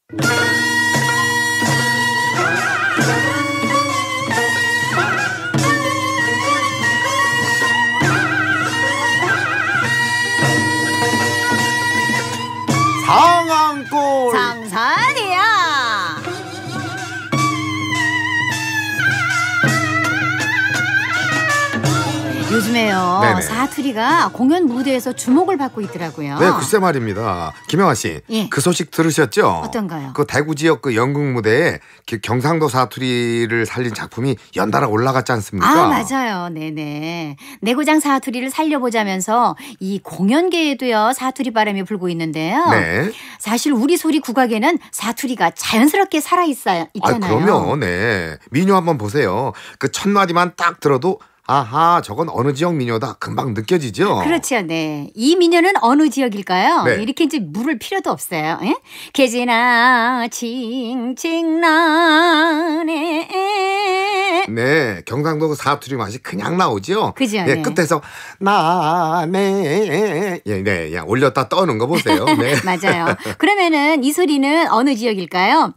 상황골 상산이야. 요즘에요. 네네. 사투리가 공연 무대에서 주목을 받고 있더라고요. 네, 글쎄 말입니다. 김영아 씨, 예. 그 소식 들으셨죠? 어떤가요? 그 대구 지역 그 연극 무대에 경상도 사투리를 살린 작품이 연달아 올라갔지 않습니까? 아, 맞아요. 네네. 내고장 사투리를 살려보자면서 이 공연계에도요 사투리 바람이 불고 있는데요. 네. 사실 우리 소리 국악에는 사투리가 자연스럽게 살아있잖아요. 그럼요. 네. 민요 한번 보세요. 그 첫 마디만 딱 들어도 아하, 저건 어느 지역 민요다 금방 느껴지죠? 그렇죠. 네. 이 민요는 어느 지역일까요? 네. 이렇게 이제 물을 필요도 없어요. 예? 개지나 칭칭나네. 네, 경상도 그 사투리 맛이 그냥 나오죠? 그죠, 예, 네. 끝에서 나네 예, 네, 그냥 올렸다 떠는 거 보세요. 네. 맞아요. 그러면은 이 소리는 어느 지역일까요?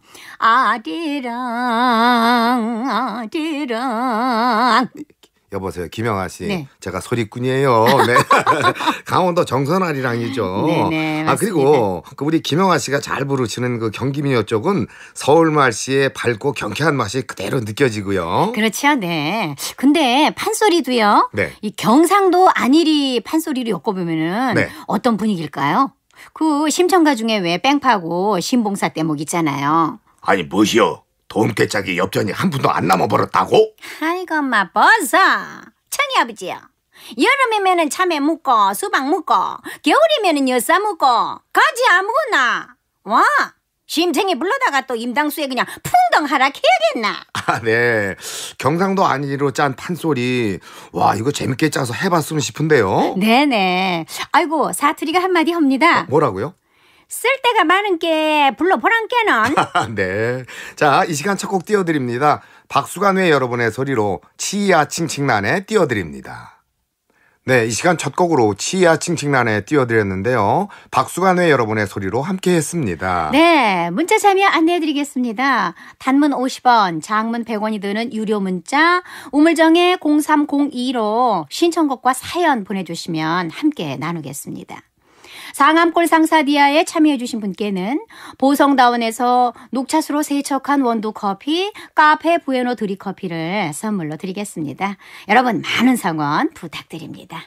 아디랑 여보세요, 김영아 씨. 네. 제가 소리꾼이에요. 네. 강원도 정선아리랑이죠. 네네, 맞습니다. 그리고 그 우리 김영아 씨가 잘 부르시는 그 경기민요 쪽은 서울말씨의 밝고 경쾌한 맛이 그대로 느껴지고요. 그렇죠. 네. 근데 판소리도요. 네. 이 경상도 안일이 판소리로 엮어보면은 네. 어떤 분위기일까요? 그 심청가 중에 왜 뺑파고 신봉사 대목 있잖아요. 아니 뭐시여? 도움깨짝이 엽전이 한 푼도 안 남아버렸다고? 아이고 엄마 벗어. 청이 아버지요. 여름이면은 참외 묵고 수박 묵고 겨울이면은 엿사 묵고 가지 아무거나. 와 심청이 불러다가 또 임당수에 그냥 풍덩 하락해야겠나. 아, 네. 경상도 안일이로 짠 판소리. 와, 이거 재밌게 짜서 해봤으면 싶은데요. 네네. 아이고 사투리가 한마디 합니다. 뭐라고요? 쓸데가 많은 게 불러보란께는. 네. 자, 이 시간 첫 곡 띄워드립니다. 박수관회 여러분의 소리로 치야 칭칭난에 띄워드립니다. 네, 이 시간 첫 곡으로 치야 칭칭난에 띄워드렸는데요. 박수관회 여러분의 소리로 함께 했습니다. 네, 문자 참여 안내해드리겠습니다. 단문 50원, 장문 100원이 드는 유료 문자 우물정에 0302로 신청곡과 사연 보내주시면 함께 나누겠습니다. 상암골 상사디아에 참여해주신 분께는 보성다원에서 녹차수로 세척한 원두커피, 카페 부에노 드립커피를 선물로 드리겠습니다. 여러분 많은 성원 부탁드립니다.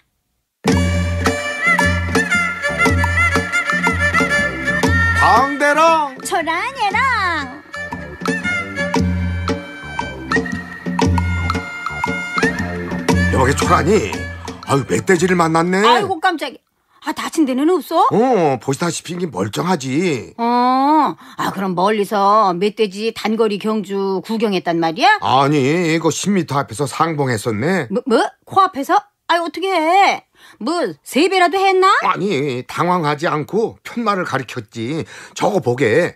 강대랑 초란예랑 여기 초라니. 아유, 멧돼지를 만났네. 아이고 깜짝이야. 다친 데는 없어? 보시다시피 이게 멀쩡하지. 그럼 멀리서 멧돼지 단거리 경주 구경했단 말이야? 아니, 이거 10m 앞에서 상봉했었네. 뭐? 코앞에서? 어떻게 해? 뭐, 세배라도 했나? 아니, 당황하지 않고 편말을 가리켰지. 저거 보게.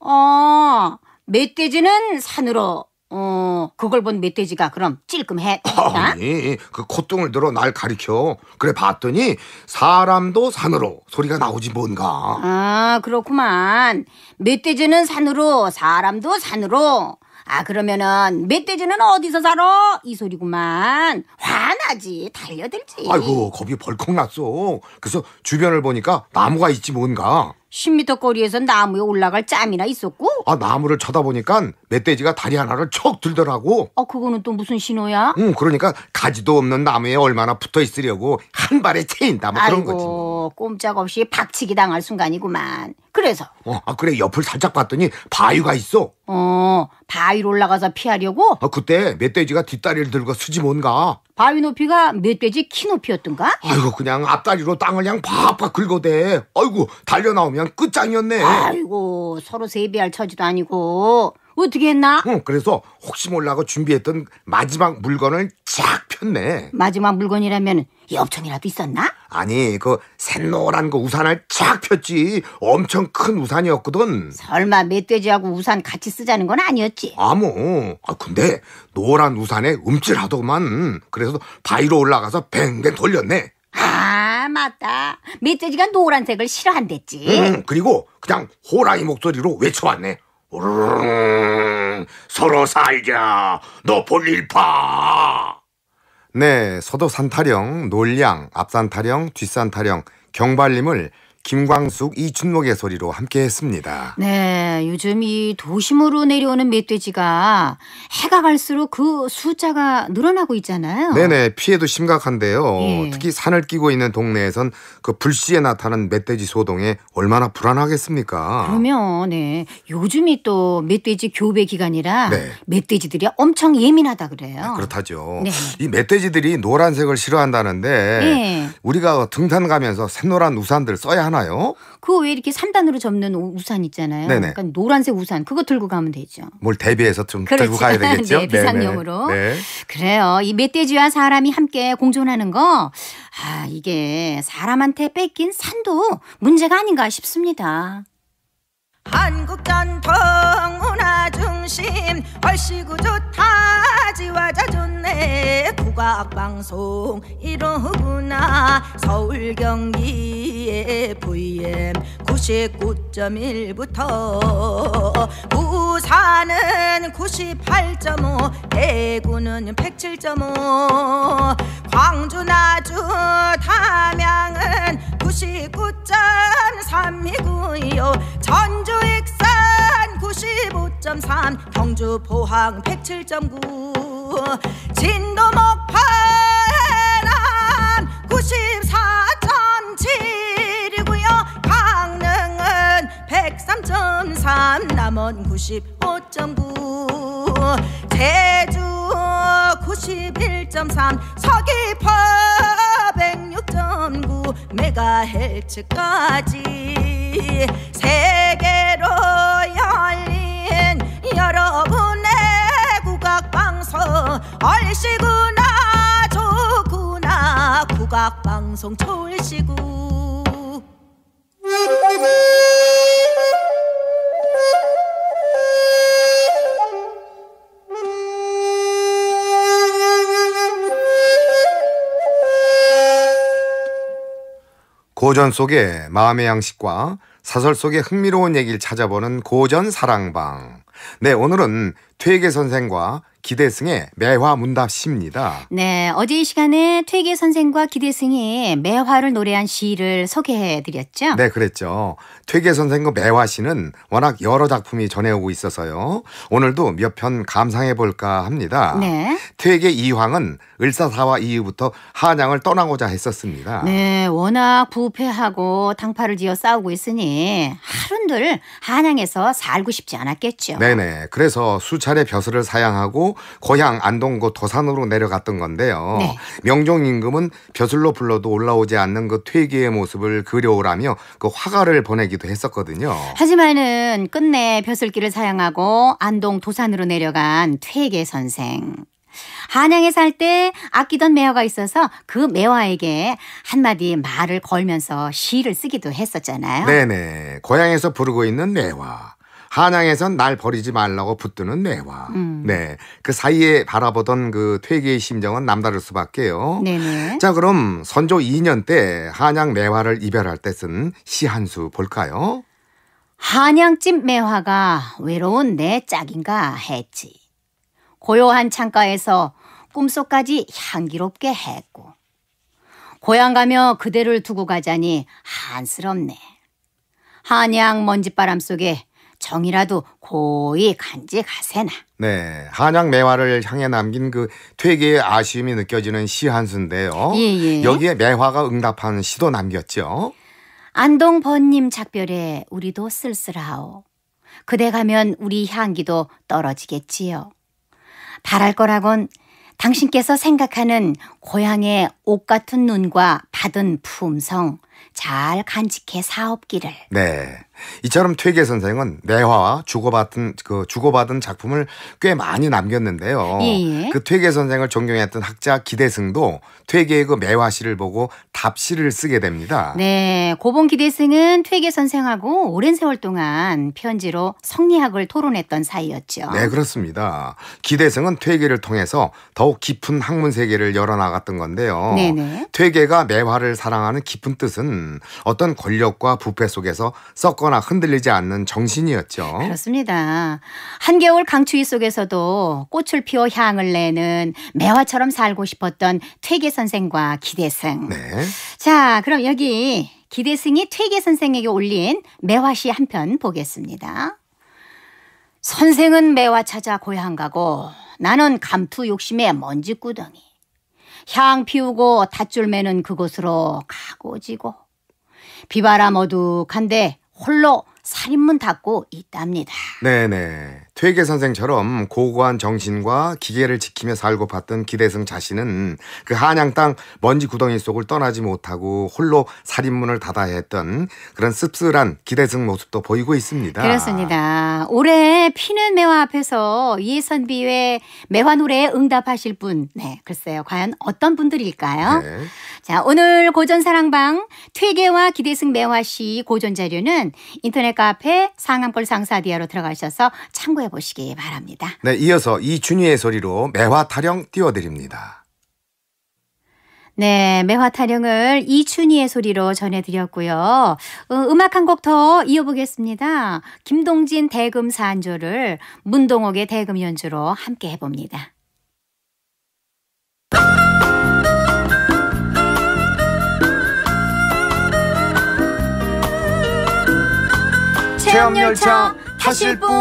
멧돼지는 산으로. 그걸 본 멧돼지가 그럼 찔끔해. 아니, 그 콧등을 들어 날 가리켜. 그래 봤더니 사람도 산으로 소리가 나오지 뭔가. 그렇구만. 멧돼지는 산으로, 사람도 산으로. 그러면은 멧돼지는 어디서 살아? 이 소리구만. 화나지, 달려들지. 아이고, 겁이 벌컥 났어. 그래서 주변을 보니까 나무가 있지 뭔가. 10m 거리에서 나무에 올라갈 짬이나 있었고? 나무를 쳐다보니까 멧돼지가 다리 하나를 척 들더라고. 그거는 또 무슨 신호야? 그러니까 가지도 없는 나무에 얼마나 붙어 있으려고 한 발에 채인다 뭐 그런 거지. 아이고, 꼼짝없이 박치기 당할 순간이구만. 그래서? 그래, 옆을 살짝 봤더니 바위가 있어. 바위로 올라가서 피하려고? 그때 멧돼지가 뒷다리를 들고 쓰지 뭔가. 바위 높이가 멧돼지 키 높이였던가? 아이고, 그냥 앞다리로 땅을 그냥 팍팍 긁어대. 아이고, 달려 나오면 끝장이었네. 아이고, 서로 세배할 처지도 아니고. 어떻게 했나? 그래서 혹시 몰라고 준비했던 마지막 물건을 쫙 폈네. 마지막 물건이라면 엽전이라도 있었나? 아니, 그 샛노란 그 우산을 쫙 폈지. 엄청 큰 우산이었거든. 설마 멧돼지하고 우산 같이 쓰자는 건 아니었지? 근데 노란 우산에 움찔하더만. 그래서 바위로 올라가서 뱅뱅 돌렸네. 맞다. 멧돼지가 노란색을 싫어한댔지. 그리고 그냥 호랑이 목소리로 외쳐왔네. 서로 살자. 너 볼일 봐. 네, 서도산 타령, 놀량, 앞산 타령, 뒷산 타령, 경발림을 김광숙, 이춘목의 소리로 함께 했습니다. 네, 요즘 이 도심으로 내려오는 멧돼지가 해가 갈수록 그 숫자가 늘어나고 있잖아요. 네네, 피해도 심각한데요. 예. 특히 산을 끼고 있는 동네에선 그 불시에 나타나는 멧돼지 소동에 얼마나 불안하겠습니까? 그러면 네, 요즘이 또 멧돼지 교배 기간이라 네. 멧돼지들이 엄청 예민하다 그래요. 그렇다죠. 네. 이 멧돼지들이 노란색을 싫어한다는데 네. 우리가 등산 가면서 샛노란 우산들 써야 하나요? 그 왜 이렇게 3단으로 접는 우산 있잖아요. 네네. 그러니까 노란색 우산 그거 들고 가면 되죠. 뭘 대비해서 좀 그렇지. 들고 가야 되겠죠? 네, 비상용으로. 네. 그래요. 이 멧돼지와 사람이 함께 공존하는 거, 이게 사람한테 뺏긴 산도 문제가 아닌가 싶습니다. 한국 전통 문화 중심 얼씨구 좋다 지화자 좋네 국악방송 이러구나 서울 경기의 VM 99.1부터 부산은 98.5 대구는 107.5 광주 나주 담양은 99.3이고요 전주 익산 95.3 경주 포항 107.9 진도 목포 해남 94.7이고요 강릉은 103.3 남원 95.9 제주 91.3 서귀포 106.9 메가헬츠까지 세계로 열린 여러분의 국악방송 얼씨구나 좋구나 국악방송 초일시구 고전 속의 마음의 양식과 사설 속의 흥미로운 얘기를 찾아보는 고전 사랑방. 네, 오늘은 퇴계 선생과 기대승의 매화 문답시입니다. 네, 어제 이 시간에 퇴계 선생과 기대승이 매화를 노래한 시를 소개해드렸죠. 네, 그랬죠. 퇴계 선생과 매화시는 워낙 여러 작품이 전해오고 있어서요. 오늘도 몇 편 감상해볼까 합니다. 네. 퇴계 이황은 을사사화 이후부터 한양을 떠나고자 했었습니다. 네, 워낙 부패하고 당파를 지어 싸우고 있으니 하룬들 한양에서 살고 싶지 않았겠죠. 네네. 그래서 수차례 벼슬을 사양하고 고향 안동고 도산으로 내려갔던 건데요. 네. 명종 임금은 벼슬로 불러도 올라오지 않는 그 퇴계의 모습을 그려오라며 그 화가를 보내기도 했었거든요. 하지만은 끝내 벼슬길을 사양하고 안동 도산으로 내려간 퇴계 선생. 한양에 살 때 아끼던 매화가 있어서 그 매화에게 한마디 말을 걸면서 시를 쓰기도 했었잖아요. 네네. 고향에서 부르고 있는 매화. 한양에선 날 버리지 말라고 붙드는 매화. 네. 그 사이에 바라보던 그 퇴계의 심정은 남다를 수밖에요. 네네. 자, 그럼 선조 2년 때 한양 매화를 이별할 때 쓴 시 한 수 볼까요? 한양집 매화가 외로운 내 짝인가 했지. 고요한 창가에서 꿈속까지 향기롭게 했고 고향 가며 그대를 두고 가자니 한스럽네. 한양 먼지바람 속에 정이라도 고이 간직하세나. 네, 한양 매화를 향해 남긴 그 퇴계의 아쉬움이 느껴지는 시 한 수인데요. 예. 여기에 매화가 응답한 시도 남겼죠. 안동 번님 작별에 우리도 쓸쓸하오. 그대 가면 우리 향기도 떨어지겠지요. 바랄 거라곤 당신께서 생각하는 고향의 옷 같은 눈과 받은 품성 잘 간직해 사옵기를. 네, 이처럼 퇴계 선생은 매화와 주고받은 작품을 꽤 많이 남겼는데요. 예. 그 퇴계 선생을 존경했던 학자 기대승도 퇴계의 그 매화시를 보고 답시를 쓰게 됩니다. 네, 고봉 기대승은 퇴계 선생하고 오랜 세월 동안 편지로 성리학을 토론했던 사이였죠. 네, 그렇습니다. 기대승은 퇴계를 통해서 더욱 깊은 학문 세계를 열어나갔던 건데요. 네네. 퇴계가 매화를 사랑하는 깊은 뜻은 어떤 권력과 부패 속에서 썩거나 흔들리지 않는 정신이었죠. 그렇습니다. 한겨울 강추위 속에서도 꽃을 피워 향을 내는 매화처럼 살고 싶었던 퇴계 선생과 기대승. 네. 자, 그럼 여기 기대승이 퇴계 선생에게 올린 매화시 한 편 보겠습니다. 선생은 매화 찾아 고향 가고 나는 감투 욕심에 먼지구덩이. 향 피우고 닷줄 매는 그곳으로 가고 지고. 비바람 어둑한데 홀로 살인문 닫고 있답니다. 네네. 퇴계 선생처럼 고고한 정신과 기계를 지키며 살고 봤던 기대승 자신은 그 한양 땅 먼지 구덩이 속을 떠나지 못하고 홀로 살인문을 닫아야 했던 그런 씁쓸한 기대승 모습도 보이고 있습니다. 그렇습니다. 올해 피는 매화 앞에서 예선비의 매화 노래에 응답하실 분, 네, 글쎄요, 과연 어떤 분들일까요? 네. 자, 오늘 고전사랑방 퇴계와 기대승 매화시 고전 자료는 인터넷 카페 상암골 상사디아로 들어가셔서 참고해 보시기 바랍니다. 네, 이어서 이준희의 소리로 매화 타령 띄워드립니다. 네, 매화 타령을 이춘희의 소리로 전해드렸고요. 음악 한 곡 더 이어보겠습니다. 김동진 대금 사안조를 문동옥의 대금 연주로 함께 해봅니다. 체험열차 타실 분!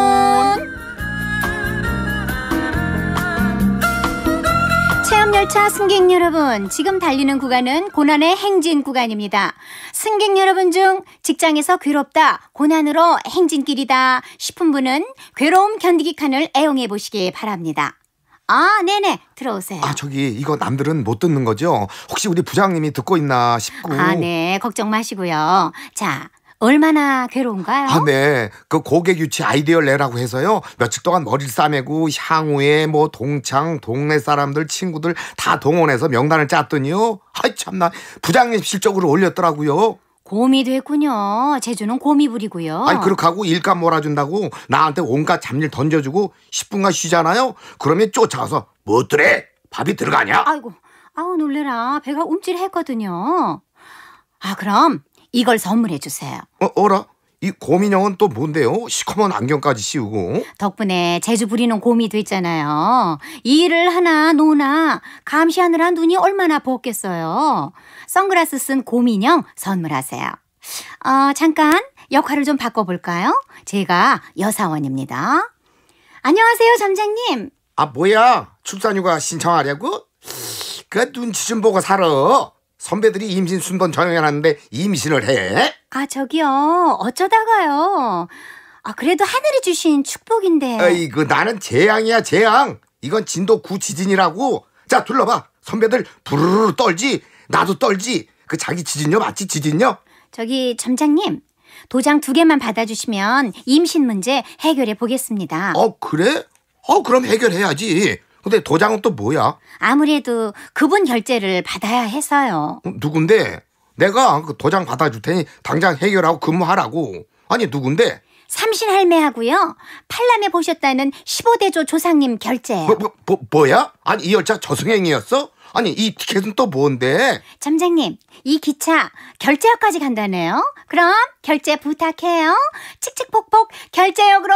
체험열차 승객 여러분, 지금 달리는 구간은 고난의 행진 구간입니다. 승객 여러분 중 직장에서 괴롭다, 고난으로 행진길이다 싶은 분은 괴로움 견디기 칸을 애용해 보시기 바랍니다. 아, 네네, 들어오세요. 아, 저기 이거 남들은 못 듣는 거죠? 혹시 우리 부장님이 듣고 있나 싶고. 아, 네, 걱정 마시고요. 자, 얼마나 괴로운가요? 아, 네. 그 고객 유치 아이디어를 내라고 해서요. 며칠 동안 머리를 싸매고 향후에 뭐 동창, 동네 사람들, 친구들 다 동원해서 명단을 짰더니요. 아이, 참나. 부장님 실적으로 올렸더라고요. 곰이 됐군요. 제주는 곰이 부리고요. 아니, 그렇게 하고 일감 몰아준다고 나한테 온갖 잡일 던져주고 10분간 쉬잖아요. 그러면 쫓아와서 뭐더래? 밥이 들어가냐? 아이고, 아우 놀래라. 배가 움찔했거든요. 아, 그럼 이걸 선물해 주세요. 어라? 이 곰인형은 또 뭔데요? 시커먼 안경까지 씌우고. 덕분에 제주 부리는 곰이 됐잖아요. 일을 하나 노나 감시하느라 눈이 얼마나 부었겠어요. 선글라스 쓴 곰인형 선물하세요. 잠깐 역할을 좀 바꿔볼까요? 제가 여사원입니다. 안녕하세요, 점장님. 아, 뭐야? 출산휴가 신청하려고? 그 눈치 좀 보고 살아. 선배들이 임신 순번 정해놨는데 임신을 해? 아, 저기요. 어쩌다가요. 아, 그래도 하늘이 주신 축복인데. 아이고, 나는 재앙이야, 재앙. 이건 진도 9 지진이라고. 자, 둘러봐. 선배들 부르르 떨지. 나도 떨지. 그 자기 지진요 맞지, 지진요? 저기 점장님, 도장 2개만 받아주시면 임신 문제 해결해 보겠습니다. 그래? 그럼 해결해야지. 근데 도장은 또 뭐야? 아무래도 그분 결제를 받아야 해서요. 누군데? 내가 그 도장 받아줄 테니 당장 해결하고 근무하라고. 아니, 누군데? 삼신할매하고요. 팔남에 보셨다는 15대조 조상님 결제예요. 뭐야? 아니, 이 열차 저승행이었어? 아니, 이 티켓은 또 뭔데? 점장님, 이 기차 결제역까지 간다네요. 그럼 결제 부탁해요. 칙칙폭폭 결제역으로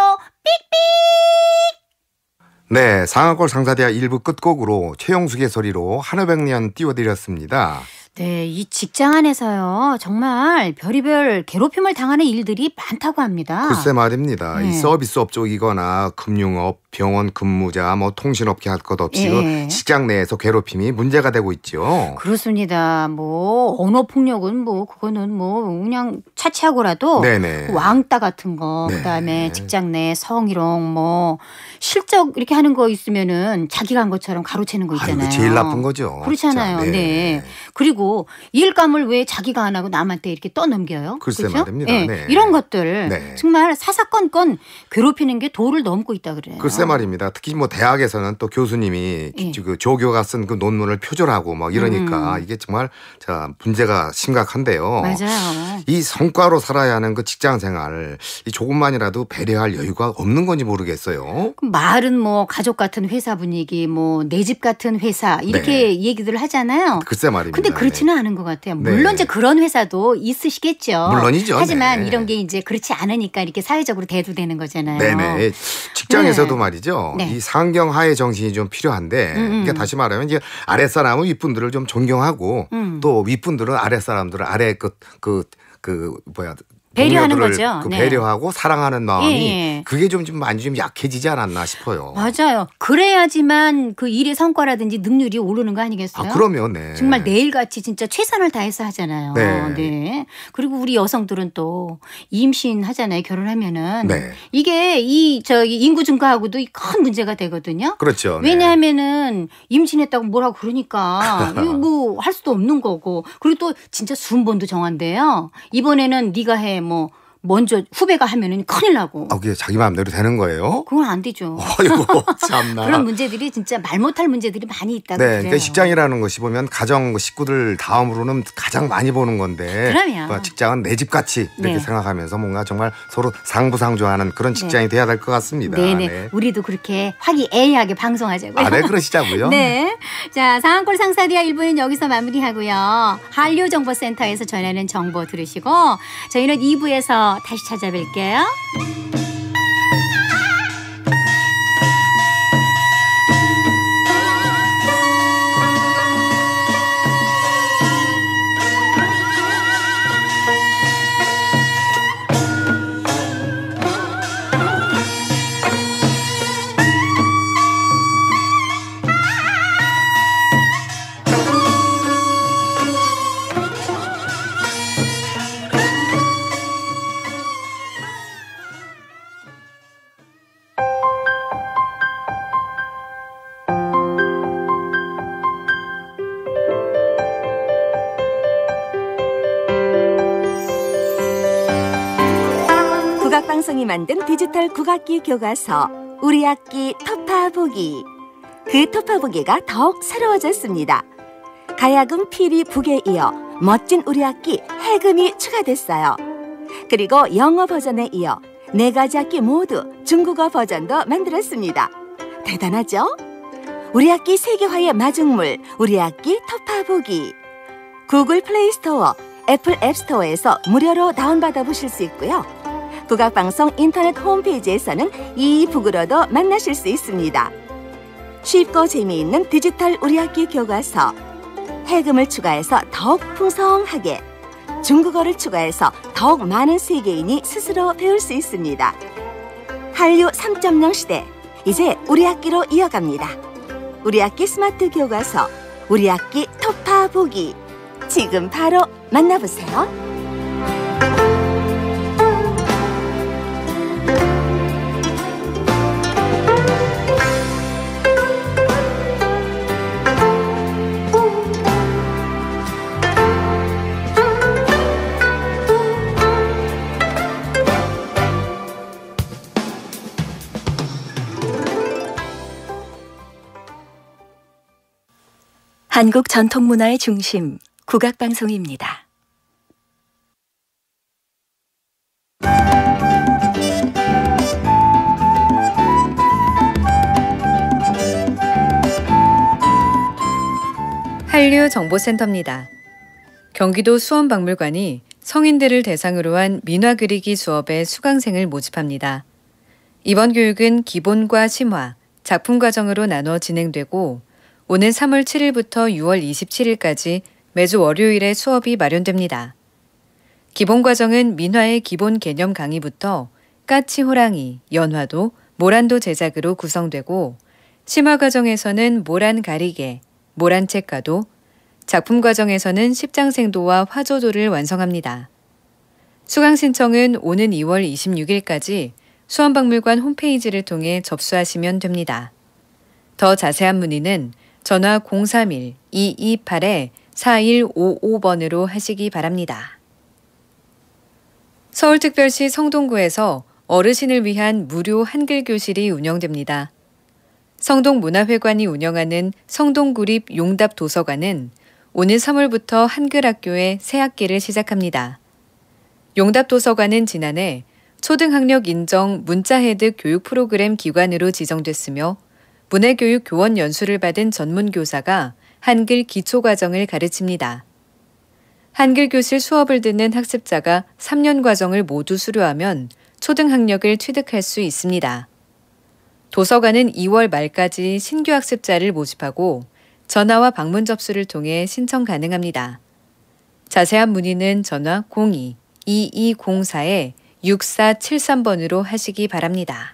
삑삑. 네, 상하골 상사대학 1부 끝곡으로 최용숙의 소리로 한오백년 띄워드렸습니다. 네, 이 직장 안에서요. 정말 별의별 괴롭힘을 당하는 일들이 많다고 합니다. 글쎄 말입니다. 네. 이 서비스업 쪽이거나 금융업, 병원 근무자, 뭐 통신업계 할 것 없이 네. 그 직장 내에서 괴롭힘이 문제가 되고 있죠. 그렇습니다. 뭐 언어폭력은 뭐 그거는 뭐 그냥 차치하고라도 네네. 왕따 같은 거, 네. 그다음에 직장 내 성희롱, 뭐 실적 이렇게 하는 거 있으면은 자기가 한 것처럼 가로채는 거 있잖아요. 아이고, 제일 나쁜 거죠. 그렇잖아요. 진짜. 네. 그리고 그리고 일감을 왜 자기가 안 하고 남한테 이렇게 떠넘겨요? 글쎄 그렇죠? 말입니다. 예, 네. 이런 것들 네. 정말 사사건건 괴롭히는 게 도를 넘고 있다 그래요. 글쎄 말입니다. 특히 뭐 대학에서는 또 교수님이 예. 그 조교가 쓴 그 논문을 표절하고 막 이러니까 이게 정말 자 문제가 심각한데요. 맞아요. 이 성과로 살아야 하는 그 직장 생활 이 조금만이라도 배려할 여유가 없는 건지 모르겠어요. 말은 뭐 가족 같은 회사 분위기, 뭐 내 집 같은 회사 이렇게 얘기들 하잖아요. 글쎄 말입니다. 근데 그렇지는 않은 것 같아요. 네. 물론 이제 그런 회사도 있으시겠죠. 물론이죠. 하지만 네. 이런 게 이제 그렇지 않으니까 이렇게 사회적으로 대두되는 거잖아요. 네네. 직장에서도 네. 말이죠. 네. 이 상경하의 정신이 좀 필요한데 그러니까 다시 말하면 이제 아랫사람은 윗분들을 좀 존경하고 또 윗분들은 아랫사람들을 아래 뭐야 배려하는 동료들을 거죠. 그 네. 배려하고 사랑하는 마음이 예. 그게 좀 많이 좀 약해지지 않았나 싶어요. 맞아요. 그래야지만 그 일의 성과라든지 능률이 오르는 거 아니겠어요? 아, 그러면 네. 정말 내일같이 진짜 최선을 다해서 하잖아요. 네. 네. 그리고 우리 여성들은 또 임신하잖아요. 결혼하면은 네. 이게 저기 인구 증가하고도 큰 문제가 되거든요. 그렇죠. 네. 왜냐하면은 임신했다고 뭐라고 그러니까 이거 뭐 할 수도 없는 거고 그리고 또 진짜 순번도 정한대요. 이번에는 네가 해 뭐 먼저 후배가 하면은 큰일 나고. 아, 그게 자기 마음대로 되는 거예요? 그건 안 되죠. 아이고 참나. 그런 문제들이 진짜 말 못할 문제들이 많이 있다고 네, 그래요. 그러니까 직장이라는 것이 보면 가정 식구들 다음으로는 가장 많이 보는 건데 그럼요. 뭐 직장은 내 집 같이 이렇게 네. 생각하면서 뭔가 정말 서로 상부상조하는 그런 직장이 돼야 될 것 같습니다. 네네. 네. 우리도 그렇게 화기애애하게 방송하자고요. 아, 네, 그러시자고요. 네. 자, 상한골 상사디아 1부는 여기서 마무리하고요. 한류정보센터에서 전하는 정보 들으시고 저희는 2부에서 다시 찾아뵐게요. 국악방송이 만든 디지털 국악기 교과서 우리 악기 토파보기. 그 토파보기가 더욱 새로워졌습니다. 가야금 피리 북에 이어 멋진 우리 악기 해금이 추가됐어요. 그리고 영어 버전에 이어 4가지 악기 모두 중국어 버전도 만들었습니다. 대단하죠? 우리 악기 세계화의 마중물 우리 악기 토파보기. 구글 플레이스토어, 애플 앱스토어에서 무료로 다운받아 보실 수 있고요. 국악방송 인터넷 홈페이지에서는 이북으로도 만나실 수 있습니다. 쉽고 재미있는 디지털 우리 악기 교과서. 해금을 추가해서 더욱 풍성하게, 중국어를 추가해서 더욱 많은 세계인이 스스로 배울 수 있습니다. 한류 3.0 시대, 이제 우리 악기로 이어갑니다. 우리 악기 스마트 교과서, 우리 악기 토파보기. 지금 바로 만나보세요. 한국 전통문화의 중심, 국악방송입니다. 한류정보센터입니다. 경기도 수원박물관이 성인들을 대상으로 한 민화 그리기 수업에 수강생을 모집합니다. 이번 교육은 기본과 심화, 작품 과정으로 나눠 진행되고 오는 3월 7일부터 6월 27일까지 매주 월요일에 수업이 마련됩니다. 기본 과정은 민화의 기본 개념 강의부터 까치 호랑이, 연화도, 모란도 제작으로 구성되고 심화 과정에서는 모란 가리개, 모란 책가도, 작품 과정에서는 십장생도와 화조도를 완성합니다. 수강 신청은 오는 2월 26일까지 수원박물관 홈페이지를 통해 접수하시면 됩니다. 더 자세한 문의는 전화 031-228-43 4155번으로 하시기 바랍니다. 서울특별시 성동구에서 어르신을 위한 무료 한글 교실이 운영됩니다. 성동문화회관이 운영하는 성동구립 용답 도서관은 오는 3월부터 한글학교의 새 학기를 시작합니다. 용답 도서관은 지난해 초등학력 인정 문자해득 교육 프로그램 기관으로 지정됐으며 문해교육 교원 연수를 받은 전문교사가 한글 기초과정을 가르칩니다. 한글 교실 수업을 듣는 학습자가 3년 과정을 모두 수료하면 초등학력을 취득할 수 있습니다. 도서관은 2월 말까지 신규 학습자를 모집하고 전화와 방문 접수를 통해 신청 가능합니다. 자세한 문의는 전화 02-2204-6473번으로 하시기 바랍니다.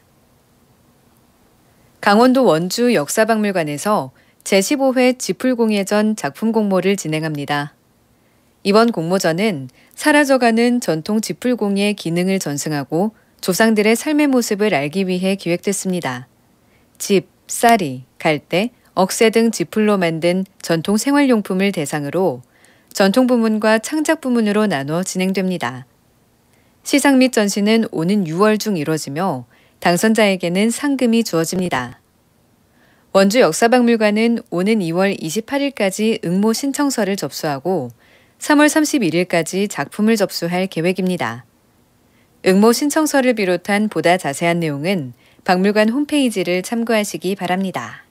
강원도 원주 역사박물관에서 제15회 지풀공예전 작품 공모를 진행합니다. 이번 공모전은 사라져가는 전통 지풀공예 기능을 전승하고 조상들의 삶의 모습을 알기 위해 기획됐습니다. 집, 쌀이, 갈대, 억새 등 지풀로 만든 전통 생활용품을 대상으로 전통 부문과 창작 부문으로 나눠 진행됩니다. 시상 및 전시는 오는 6월 중 이뤄지며 당선자에게는 상금이 주어집니다. 원주 역사박물관은 오는 2월 28일까지 응모 신청서를 접수하고 3월 31일까지 작품을 접수할 계획입니다. 응모 신청서를 비롯한 보다 자세한 내용은 박물관 홈페이지를 참고하시기 바랍니다.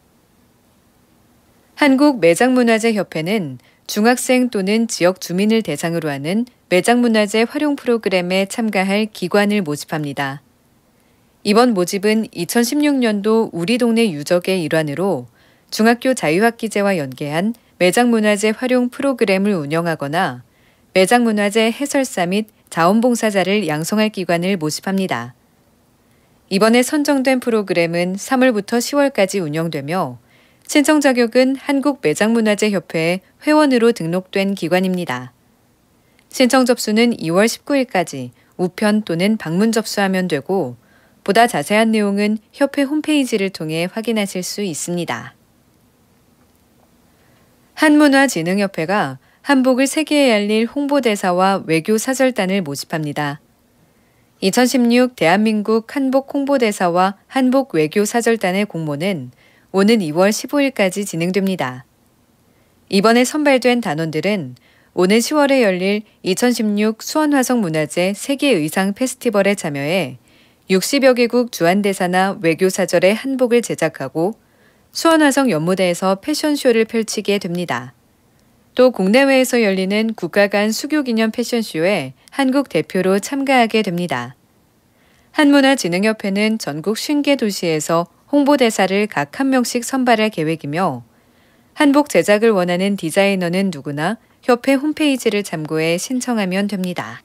한국매장문화재협회는 중학생 또는 지역 주민을 대상으로 하는 매장문화재 활용 프로그램에 참가할 기관을 모집합니다. 이번 모집은 2016년도 우리 동네 유적의 일환으로 중학교 자유학기제와 연계한 매장문화재 활용 프로그램을 운영하거나 매장문화재 해설사 및 자원봉사자를 양성할 기관을 모집합니다. 이번에 선정된 프로그램은 3월부터 10월까지 운영되며 신청 자격은 한국매장문화재협회의 회원으로 등록된 기관입니다. 신청 접수는 2월 19일까지 우편 또는 방문 접수하면 되고 보다 자세한 내용은 협회 홈페이지를 통해 확인하실 수 있습니다. 한문화진흥협회가 한복을 세계에 알릴 홍보대사와 외교사절단을 모집합니다. 2016 대한민국 한복 홍보대사와 한복 외교사절단의 공모는 오는 2월 15일까지 진행됩니다. 이번에 선발된 단원들은 오는 10월에 열릴 2016 수원화성문화재 세계의상 페스티벌에 참여해 60여 개국 주한대사나 외교사절의 한복을 제작하고 수원화성 연무대에서 패션쇼를 펼치게 됩니다. 또 국내외에서 열리는 국가 간 수교기념 패션쇼에 한국 대표로 참가하게 됩니다. 한문화진흥협회는 전국 50개 도시에서 홍보대사를 각 1명씩 선발할 계획이며 한복 제작을 원하는 디자이너는 누구나 협회 홈페이지를 참고해 신청하면 됩니다.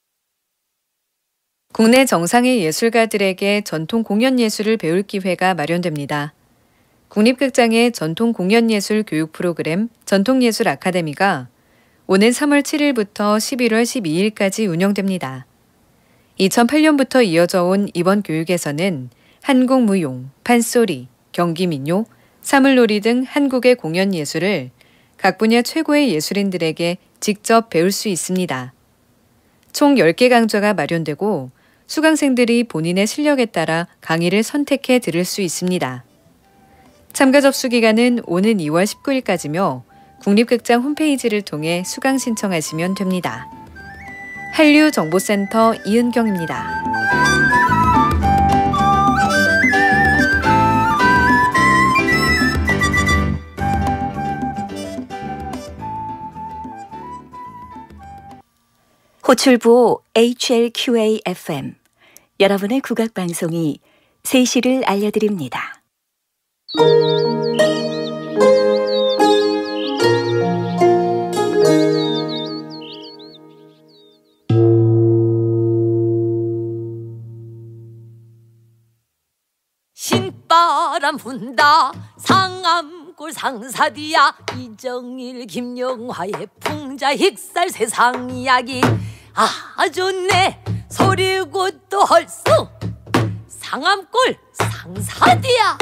국내 정상의 예술가들에게 전통 공연 예술을 배울 기회가 마련됩니다. 국립극장의 전통 공연예술 교육 프로그램 전통예술 아카데미가 오는 3월 7일부터 11월 12일까지 운영됩니다. 2008년부터 이어져 온 이번 교육에서는 한국무용, 판소리, 경기민요, 사물놀이 등 한국의 공연 예술을 각 분야 최고의 예술인들에게 직접 배울 수 있습니다. 총 10개 강좌가 마련되고 수강생들이 본인의 실력에 따라 강의를 선택해 들을 수 있습니다. 참가 접수 기간은 오는 2월 19일까지며 국립극장 홈페이지를 통해 수강 신청하시면 됩니다. 한류정보센터 이은경입니다. 호출부 HLQA-FM 여러분의 국악방송이 3시를 알려드립니다. 신바람 분다 상암골 상사디야 이정일 김영화의 풍자 힉살 세상 이야기 아 좋네 소리고도 헐수 상암골 상사디야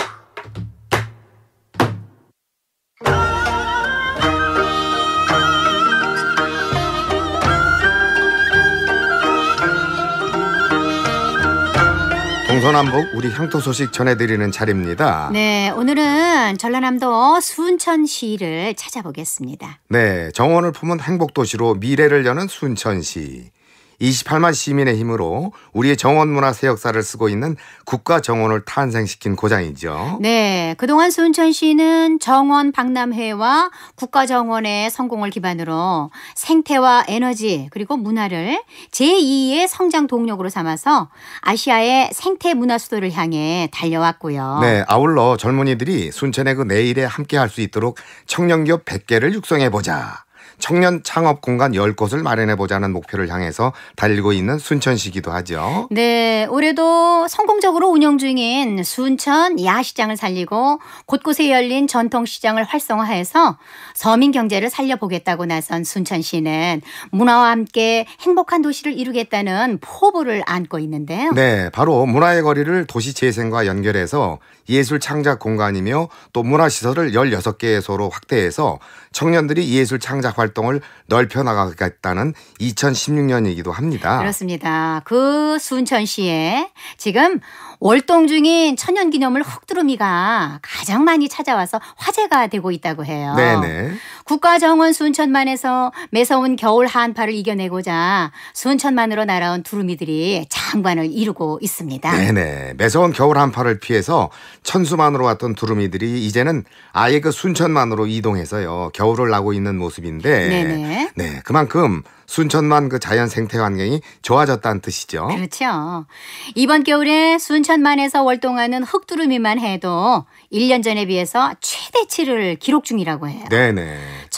동서남북 우리 향토 소식 전해드리는 차례입니다. 네, 오늘은 전라남도 순천시를 찾아보겠습니다. 네, 정원을 품은 행복도시로 미래를 여는 순천시. 28만 시민의 힘으로 우리의 정원문화 새 역사를 쓰고 있는 국가정원을 탄생시킨 고장이죠. 네, 그동안 순천시는 정원 박람회와 국가정원의 성공을 기반으로 생태와 에너지 그리고 문화를 제2의 성장 동력으로 삼아서 아시아의 생태 문화 수도를 향해 달려왔고요. 네, 아울러 젊은이들이 순천의 그 내일에 함께할 수 있도록 청년기업 100개를 육성해보자. 청년 창업 공간 10곳을 마련해보자는 목표를 향해서 달리고 있는 순천시기도 하죠. 네, 올해도 성공적으로 운영 중인 순천 야시장을 살리고 곳곳에 열린 전통시장을 활성화해서 서민 경제를 살려보겠다고 나선 순천시는 문화와 함께 행복한 도시를 이루겠다는 포부를 안고 있는데요. 네, 바로 문화의 거리를 도시 재생과 연결해서 예술 창작 공간이며 또 문화시설을 16개소로 확대해서 청년들이 예술 창작 활동을 넓혀 나가겠다는 2016년이기도 합니다. 그렇습니다. 그 순천시에 지금 월동 중인 천연기념물 흙두루미가 가장 많이 찾아와서 화제가 되고 있다고 해요. 네네. 국가정원 순천만에서 매서운 겨울 한파를 이겨내고자 순천만으로 날아온 두루미들이 장관을 이루고 있습니다. 네네. 매서운 겨울 한파를 피해서 천수만으로 왔던 두루미들이 이제는 아예 그 순천만으로 이동해서요. 겨울을 나고 있는 모습인데 네네. 네, 그만큼 순천만 그 자연 생태 환경이 좋아졌다는 뜻이죠. 그렇죠. 이번 겨울에 순천만에서 월동하는 흙두루미만 해도 1년 전에 비해서 최대치를 기록 중이라고 해요. 네네.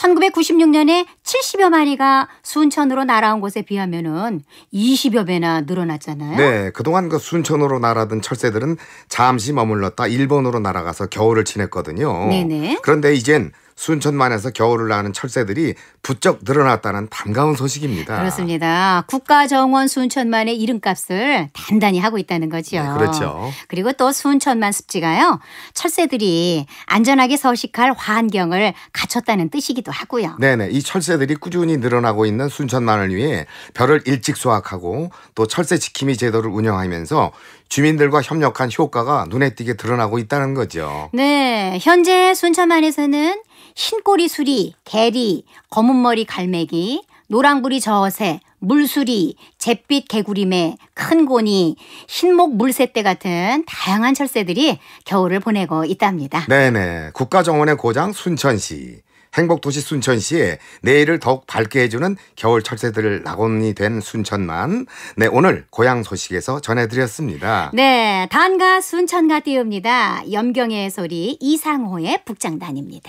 1996년에 70여 마리가 순천으로 날아온 곳에 비하면은 20여 배나 늘어났잖아요. 네, 그동안 그 순천으로 날아든 철새들은 잠시 머물렀다 일본으로 날아가서 겨울을 지냈거든요. 네네. 그런데 이젠 순천만에서 겨울을 나는 철새들이 부쩍 늘어났다는 반가운 소식입니다. 그렇습니다. 국가정원 순천만의 이름값을 단단히 하고 있다는 거죠. 네, 그렇죠. 그리고 또 순천만 습지가요. 철새들이 안전하게 서식할 환경을 갖췄다는 뜻이기도 하고요. 네네. 이 철새들이 꾸준히 늘어나고 있는 순천만을 위해 벼를 일찍 수확하고 또 철새 지킴이 제도를 운영하면서 주민들과 협력한 효과가 눈에 띄게 드러나고 있다는 거죠. 네, 현재 순천만에서는 흰꼬리 수리, 대리, 검은머리 갈매기, 노랑부리 저새, 물수리, 잿빛 개구리매, 큰고니, 흰목 물새떼 같은 다양한 철새들이 겨울을 보내고 있답니다. 네네. 국가정원의 고장 순천시. 행복도시 순천시에 내일을 더욱 밝게 해주는 겨울 철새들을 낙원이 된 순천만. 네, 오늘 고향 소식에서 전해드렸습니다. 네, 단가 순천가 띄웁니다. 염경의 소리 이상호의 북장단입니다.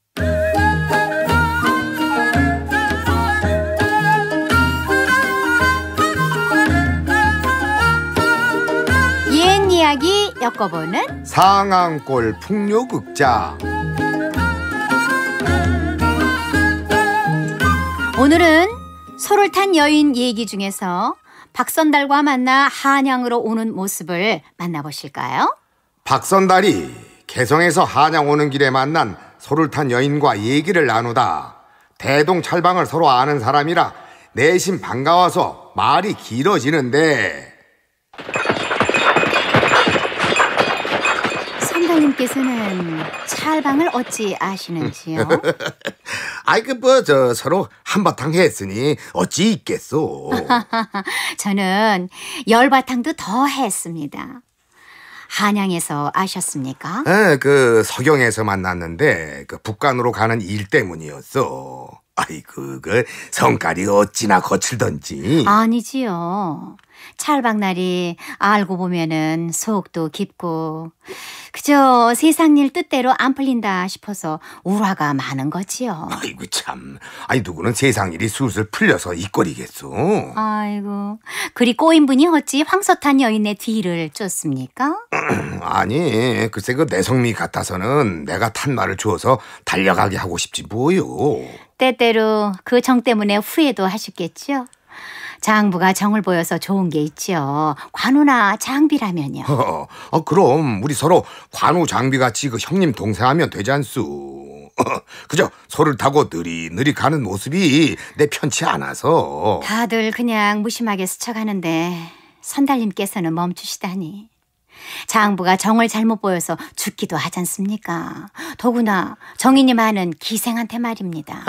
옛 이야기 엮어보는 상암골 풍류극장. 오늘은 소를 탄 여인 얘기 중에서 박선달과 만나 한양으로 오는 모습을 만나보실까요? 박선달이 개성에서 한양 오는 길에 만난 소를 탄 여인과 얘기를 나누다 대동찰방을 서로 아는 사람이라 내심 반가워서 말이 길어지는데 선달님께서는 찰방을 어찌 아시는지요? 아이 서로 한바탕 했으니 어찌 있겠소. 저는 열바탕도 더 했습니다. 한양에서 아셨습니까? 서경에서 만났는데 북간으로 가는 일 때문이었어. 아이고 성깔이 어찌나 거칠던지. 아니지요. 찰방날이 알고 보면은 속도 깊고 그저 세상 일 뜻대로 안 풀린다 싶어서 우화가 많은 거지요. 아이고 참. 누구는 세상 일이 술술 풀려서 이꼴이겠소. 아이고 그리 꼬인 분이 어찌 황소탄 여인의 뒤를 쫓습니까? 아니 글쎄 내성미 같아서는 내가 탄 말을 주어서 달려가게 하고 싶지 뭐요. 때때로 그 정 때문에 후회도 하셨겠죠. 장부가 정을 보여서 좋은 게 있죠. 관우나 장비라면요. 그럼 우리 서로 관우 장비같이 형님 동생하면 되지 않소. 그저 소를 타고 느리느리 가는 모습이 내 편치 않아서. 다들 그냥 무심하게 스쳐가는데 선달님께서는 멈추시다니. 장부가 정을 잘못 보여서 죽기도 하지 않습니까? 더구나 정인님 하는 기생한테 말입니다.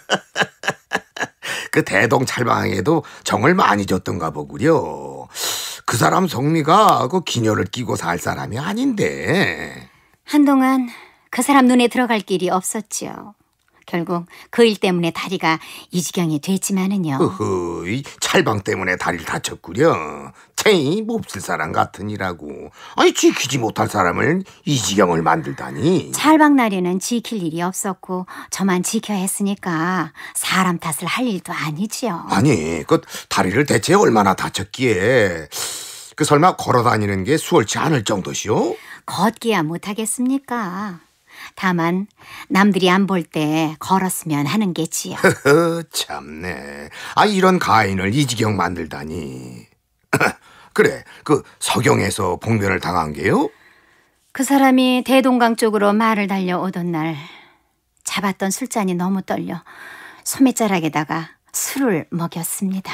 그 대동찰방에도 정을 많이 줬던가 보구려. 그 사람 성미가 그 기녀를 끼고 살 사람이 아닌데. 한동안 그 사람 눈에 들어갈 길이 없었지요. 결국 그 일 때문에 다리가 이 지경이 됐지만은요. 이 찰방 때문에 다리를 다쳤구려. 탱이 몹쓸 사람 같으니라고. 아니 지키지 못할 사람을 이 지경을 만들다니. 찰방날에는 지킬 일이 없었고 저만 지켜야 했으니까 사람 탓을 할 일도 아니지요. 아니 그 다리를 대체 얼마나 다쳤기에. 그 설마 걸어다니는 게 수월치 않을 정도시오? 걷기야 못하겠습니까? 다만 남들이 안 볼 때 걸었으면 하는 게지요. 참네. 아 이런 가인을 이 지경 만들다니. 그래 그 서경에서 봉변을 당한 게요? 그 사람이 대동강 쪽으로 말을 달려오던 날 잡았던 술잔이 너무 떨려 소매자락에다가 술을 먹였습니다.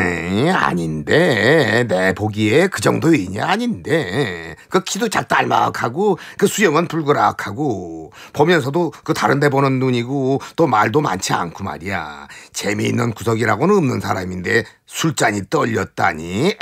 아닌데 내 보기에 그 정도 위인이 아닌데. 그 키도 작달막하고 그 수염은 불그락하고 보면서도 그 다른 데 보는 눈이고 또 말도 많지 않고 말이야. 재미있는 구석이라고는 없는 사람인데 술잔이 떨렸다니.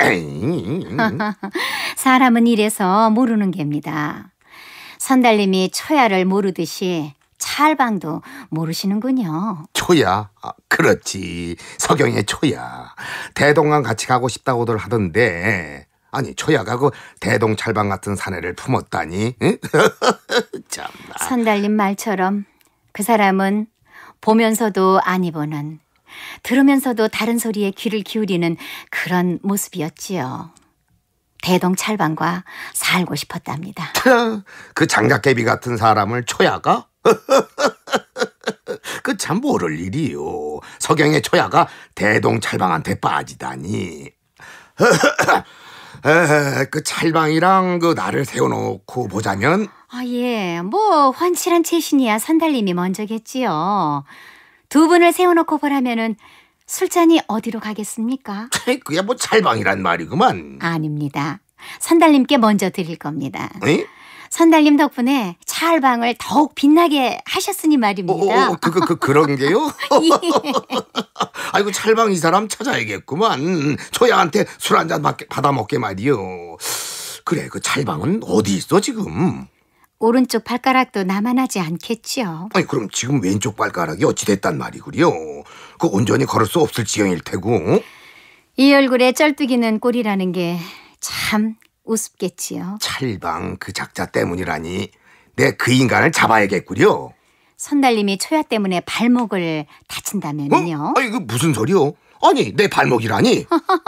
사람은 이래서 모르는 geb니다. 선달님이 초야를 모르듯이 찰방도 모르시는군요. 초야? 그렇지. 서경의 초야. 대동강 같이 가고 싶다고들 하던데. 아니 초야가 그 대동찰방 같은 사내를 품었다니. 참나. 선달님 말처럼 그 사람은 보면서도 안 보는, 들으면서도 다른 소리에 귀를 기울이는 그런 모습이었지요. 대동찰방과 살고 싶었답니다. 그 장작개비 같은 사람을 초야가? 그 참 모를 일이요. 서경의 초야가 대동찰방한테 빠지다니. 그 찰방이랑 그 나를 세워놓고 보자면. 예, 뭐 훤칠한 채신이야 선달님이 먼저겠지요. 두 분을 세워놓고 보라면은 술잔이 어디로 가겠습니까? 그게 뭐 찰방이란 말이구만. 아닙니다. 선달님께 먼저 드릴 겁니다. 에? 선달님 덕분에 찰방을 더욱 빛나게 하셨으니 말입니다. 그런 게요? 예. 아이고 찰방 이 사람 찾아야겠구만. 초야한테 술 한잔 받아 먹게 말이요. 그래 그 찰방은 어디 있어 지금? 오른쪽 발가락도 나만하지 않겠지요. 아니 그럼 지금 왼쪽 발가락이 어찌 됐단 말이구려. 그 온전히 걸을 수 없을 지경일 테고. 이 얼굴에 쩔뚝이는 꼴이라는 게 참 우습겠지요. 찰방 그 작자 때문이라니. 내 그 인간을 잡아야겠구려. 선달님이 초야 때문에 발목을 다친다면요. 아니 그 무슨 소리요? 아니 내 발목이라니.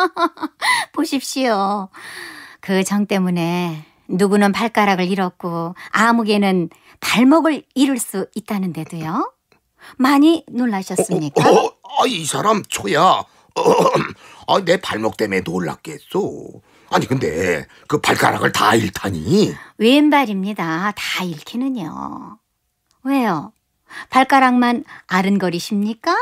보십시오. 그 정 때문에 누구는 발가락을 잃었고 아무개는 발목을 잃을 수 있다는데도요. 많이 놀라셨습니까? 이 사람 초야. 내 발목 때문에 놀랐겠소. 아니 근데 그 발가락을 다 잃다니. 왼발입니다. 다 잃기는요. 왜요? 발가락만 아른거리십니까?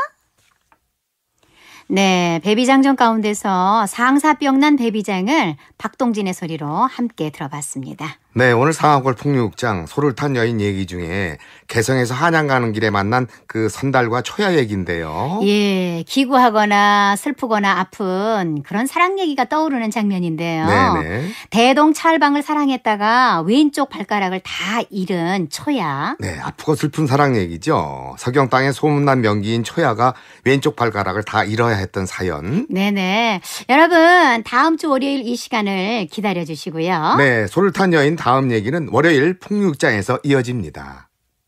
네, 배비장전 가운데서 상사병난 배비장을 박동진의 소리로 함께 들어봤습니다. 네, 오늘 상하골 풍류극장 소를 탄 여인 얘기 중에 개성에서 한양 가는 길에 만난 그 선달과 초야 얘기인데요. 예, 기구하거나 슬프거나 아픈 그런 사랑 얘기가 떠오르는 장면인데요. 네네. 대동찰방을 사랑했다가 왼쪽 발가락을 다 잃은 초야. 네, 아프고 슬픈 사랑 얘기죠. 서경 땅에 소문난 명기인 초야가 왼쪽 발가락을 다 잃어야 했던 사연. 네네. 여러분 다음 주 월요일 이 시간을 기다려주시고요. 네, 소를 탄 여인 다음 얘기는 월요일 풍류극장에서 이어집니다.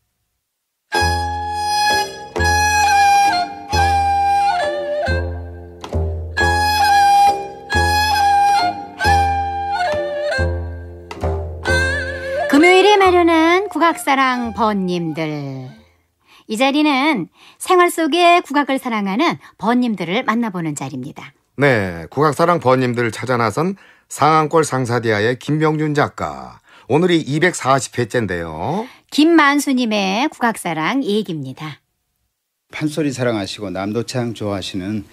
금요일에 마련한 국악사랑 번님들. 이 자리는 생활 속의 국악을 사랑하는 번님들을 만나보는 자리입니다. 네, 국악사랑 번님들 찾아 나선 상한골 상사디아의 김병준 작가. 오늘이 240회째인데요. 김만수님의 국악사랑 얘기입니다. 판소리 사랑하시고 남도창 좋아하시는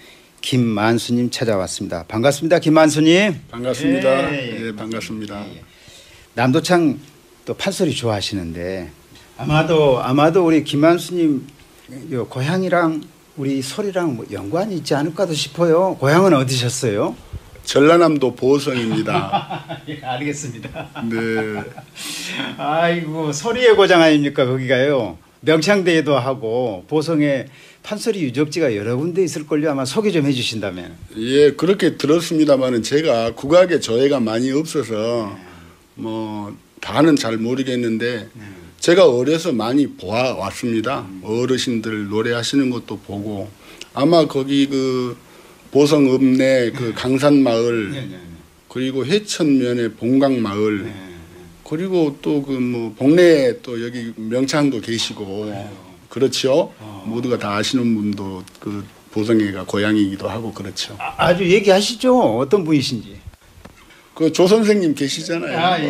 김만수님 찾아왔습니다. 반갑습니다, 김만수님. 반갑습니다. 예, 반갑습니다. 남도창 또 판소리 좋아하시는데 아마도 우리 김한수님 고향이랑 우리 소리랑 뭐 연관이 있지 않을까도 싶어요. 고향은 어디셨어요? 전라남도 보성입니다. 예, 알겠습니다. 네. 아이고 소리의 고장 아닙니까 거기가요. 명창대회도 하고 보성에 판소리 유적지가 여러 군데 있을걸요. 아마 소개 좀 해주신다면. 예, 그렇게 들었습니다만은 제가 국악에 조예가 많이 없어서 뭐 다는 잘 모르겠는데 제가 어려서 많이 보아왔습니다. 어르신들 노래하시는 것도 보고 아마 거기 그 보성 읍내 그 강산마을 그리고 해천면의 봉강마을 그리고 또 그 뭐 동네에 또 여기 명창도 계시고 그렇죠. 모두가 다 아시는 분도 그 보성이가 고향이기도 하고 그렇죠. 아주 얘기하시죠. 어떤 분이신지. 그 조 선생님 계시잖아요.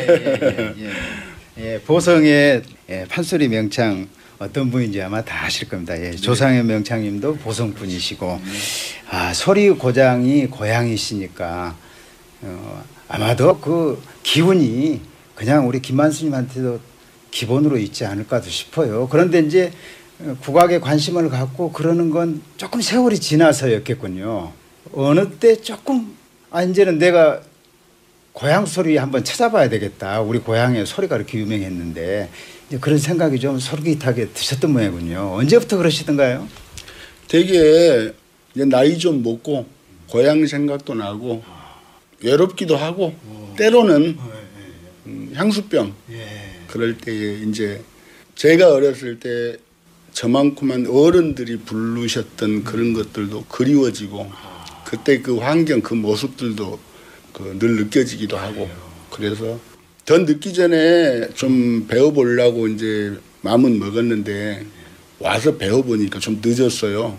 예, 보성의 판소리 명창 어떤 분인지 아마 다 아실 겁니다. 예, 조상의 명창님도 보성 분이시고 소리 고장이 고향이시니까 아마도 그 기운이 그냥 우리 김만수님한테도 기본으로 있지 않을까도 싶어요. 그런데 이제 국악에 관심을 갖고 그러는 건 조금 세월이 지나서였겠군요. 어느 때 조금 이제는 내가 고향 소리 한번 찾아봐야 되겠다. 우리 고향의 소리가 이렇게 유명했는데 이제 그런 생각이 좀 솔깃하게 드셨던 모양이군요. 언제부터 그러시던가요? 되게 이제 나이 좀 먹고 고향 생각도 나고 외롭기도 하고 때로는 향수병 그럴 때에 이제 제가 어렸을 때 저만큼만 어른들이 부르셨던 그런 것들도 그리워지고 그때 그 환경 그 모습들도 늘 느껴지기도 하고 그래서 더 늦기 전에 좀 배워보려고 이제 마음은 먹었는데 와서 배워보니까 좀 늦었어요.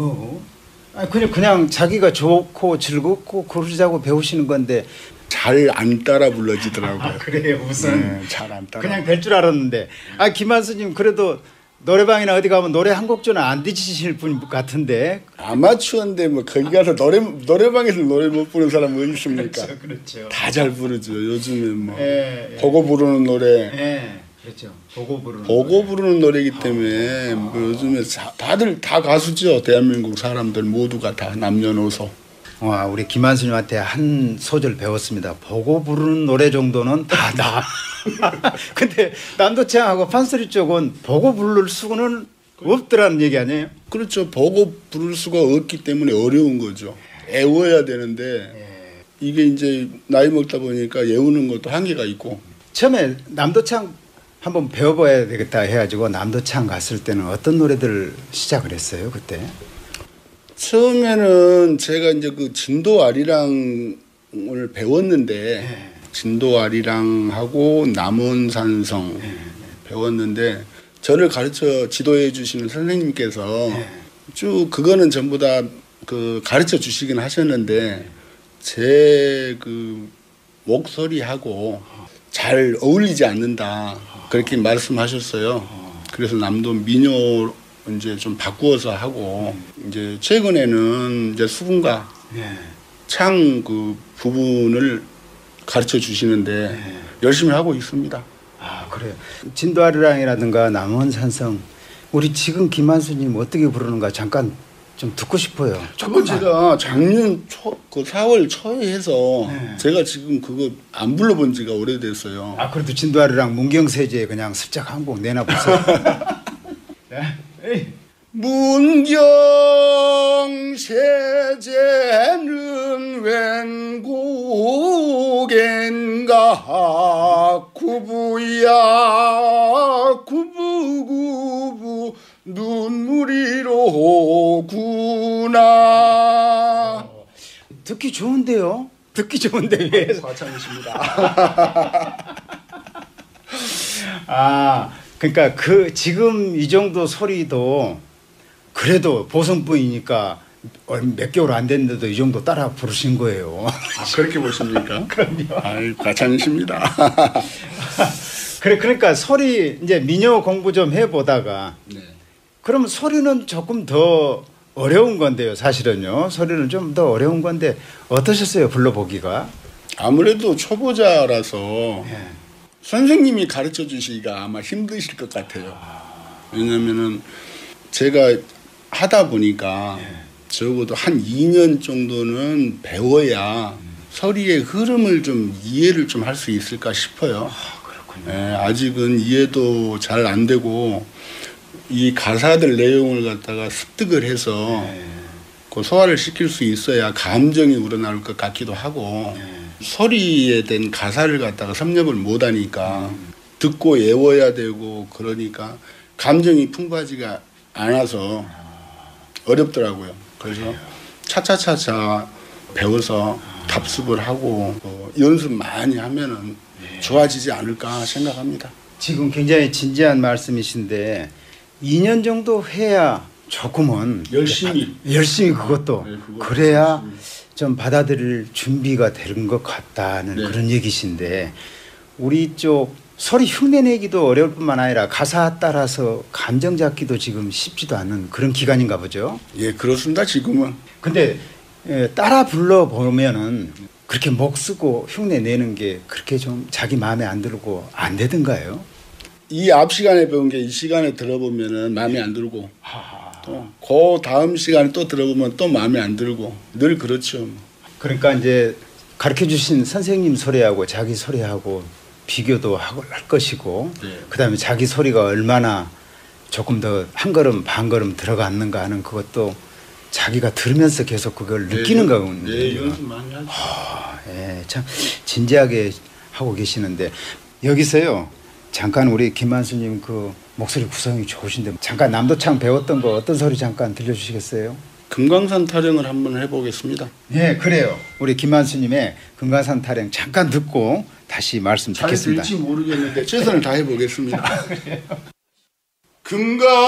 그냥 자기가 좋고 즐겁고 그러자고 배우시는 건데 잘 안 따라 불러지더라고요. 그래요 우선 네, 잘 안 따라. 그냥 될 줄 알았는데 김한수님 그래도 노래방이나 어디 가면 노래 한 곡 좀 안 뒤지실 분 같은데. 아마추어인데 뭐 거기 가서 노래방에서 노래 못 부르는 사람 어디 있습니까? 그렇죠. 다 잘 부르죠. 요즘에 뭐 보고 부르는 노래. 그렇죠. 보고 부르는 노래이기 때문에 뭐 요즘에 다들 다 가수죠. 대한민국 사람들 모두가 다 남녀노소. 우리 김한수님한테 한 소절 배웠습니다. 보고 부르는 노래 정도는 다 나. 근데 남도창하고 판소리 쪽은 보고 부를 수는 없더라는 얘기 아니에요? 그렇죠. 보고 부를 수가 없기 때문에 어려운 거죠. 애워야 되는데 이게 이제 나이 먹다 보니까 외우는 것도 한계가 있고. 처음에 남도창 한번 배워봐야 되겠다 해가지고 남도창 갔을 때는 어떤 노래들 시작을 했어요 그때? 처음에는 제가 이제 그 진도 아리랑을 배웠는데 진도 아리랑하고 남원산성 배웠는데 저를 가르쳐 지도해 주시는 선생님께서 쭉 그거는 전부 다 그 가르쳐 주시긴 하셨는데 제 그 목소리하고 잘 어울리지 않는다 그렇게 말씀하셨어요. 그래서 남도 민요 이제 좀 바꾸어서 하고 이제 최근에는 이제 수분과 창 그 부분을 가르쳐 주시는데 열심히 하고 있습니다. 그래요. 진도아리랑이라든가 남원산성 우리 지금 김한수님 어떻게 부르는가 잠깐 좀 듣고 싶어요. 그거 제가 작년 그 4월 초에 해서 제가 지금 그거 안 불러본 지가 오래됐어요. 그래도 진도아리랑 문경세제에 그냥 슬쩍 한 곡 내놔보세요. 문경세제는 웬 곡인가 구부야 구부구부 눈물이로구나. 듣기 좋은데요? 듣기 좋은데 왜? 과찬이십니다. 그러니까 그 지금 이 정도 소리도 그래도 보성분이니까 몇 개월 안 됐는데도 이 정도 따라 부르신 거예요. 그렇게 보십니까? 그럼요. 과찬이십니다. 그러니까 소리 이제 민요 공부 좀 해보다가 그럼 소리는 조금 더 어려운 건데요. 사실은요. 소리는 좀 더 어려운 건데 어떠셨어요? 불러보기가? 아무래도 초보자라서 선생님이 가르쳐 주시기가 아마 힘드실 것 같아요. 왜냐면은 제가 하다 보니까 적어도 한 2년 정도는 배워야 서리의 흐름을 좀 이해를 좀 할 수 있을까 싶어요. 그렇군요. 아직은 이해도 잘 안 되고 이 가사들 내용을 갖다가 습득을 해서 그 소화를 시킬 수 있어야 감정이 우러나올 것 같기도 하고 서리에 대한 가사를 갖다가 섭렵을 못하니까 듣고 외워야 되고 그러니까 감정이 풍부하지가 않아서 어렵더라고요. 그래서 차차차차 배워서 답습을 하고 연습 많이 하면은 좋아지지 않을까 생각합니다. 지금 굉장히 진지한 말씀이신데 2년 정도 해야 조금은 열심히 그것도 그래야 좀 받아들일 준비가 되는 것 같다는 그런 얘기신데 우리 쪽 소리 흉내내기도 어려울 뿐만 아니라 가사 따라서 감정 잡기도 지금 쉽지도 않은 그런 기간인가 보죠. 예, 그렇습니다. 지금은. 근데 따라 불러보면은 그렇게 목 쓰고 흉내 내는 게 그렇게 좀 자기 마음에 안 들고 안 되던가요? 이 앞 시간에 배운 게 이 시간에 들어보면은 마음에 안 들고 또 그 다음 시간에 또 들어보면 또 마음에 안 들고 늘 그렇죠. 그러니까 이제 가르쳐 주신 선생님 소리하고 자기 소리하고 비교도 할 것이고 그다음에 자기 소리가 얼마나 조금 더 한 걸음 반 걸음 들어갔는가 하는 그것도 자기가 들으면서 계속 그걸 느끼는 거군요. 네, 연습 많이 하죠. 참 진지하게 하고 계시는데 여기서요. 잠깐 우리 김만수님 그 목소리 구성이 좋으신데 잠깐 남도창 배웠던 거 어떤 소리 잠깐 들려주시겠어요? 금강산 타령을 한번 해보겠습니다. 네, 그래요. 우리 김만수님의 금강산 타령 잠깐 듣고 다시 말씀 듣겠습니다. 잘 될지 모르겠는데 최선을 다해보겠습니다. 금강산